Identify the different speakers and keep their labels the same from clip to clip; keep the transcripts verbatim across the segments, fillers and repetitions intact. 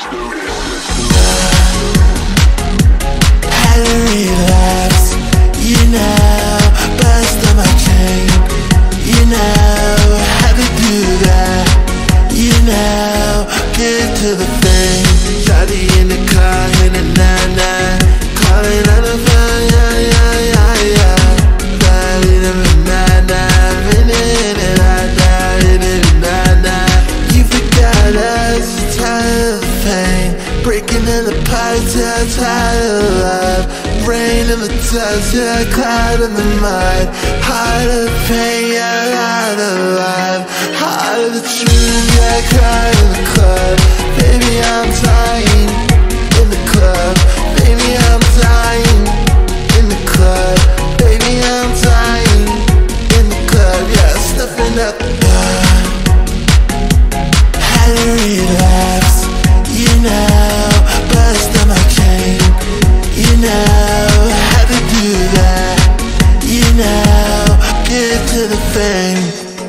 Speaker 1: Had to relapse, you know, bust on my chain, you know, had to do that, you know, get to the thing. Shawty in the car, in a nine nine, calling on the phone, yeah, yeah, yeah, yeah. Shawty in a nine nine, in it, in it, in it, nine nine. You forgot us, tired of the pain, breaking in the pipes, yeah, tired of love. Rain in the dust, yeah, cloud in the mud. Heart of pain, yeah, heart of love. Heart of the truth, yeah, cried in the club. Baby, I'm dying in the club. Baby, I'm dying in the club. Baby, I'm dying in the club. Yeah, sniffing up the blood. Had to relapse, you know, bust on my chain, you know, had to do that, you know, get to the fame.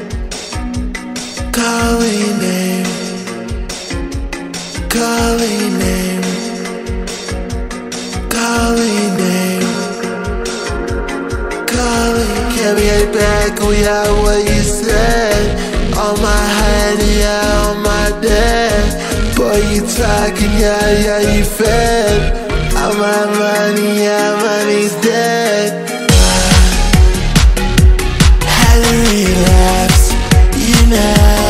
Speaker 1: Calling name, calling name, calling name, calling. Can't be right back, oh yeah, what you said. On my head, yeah, on my dead. Boy, you talking, yeah, yeah, you fed. All my money, yeah, money's dead. Had to relapse, you know.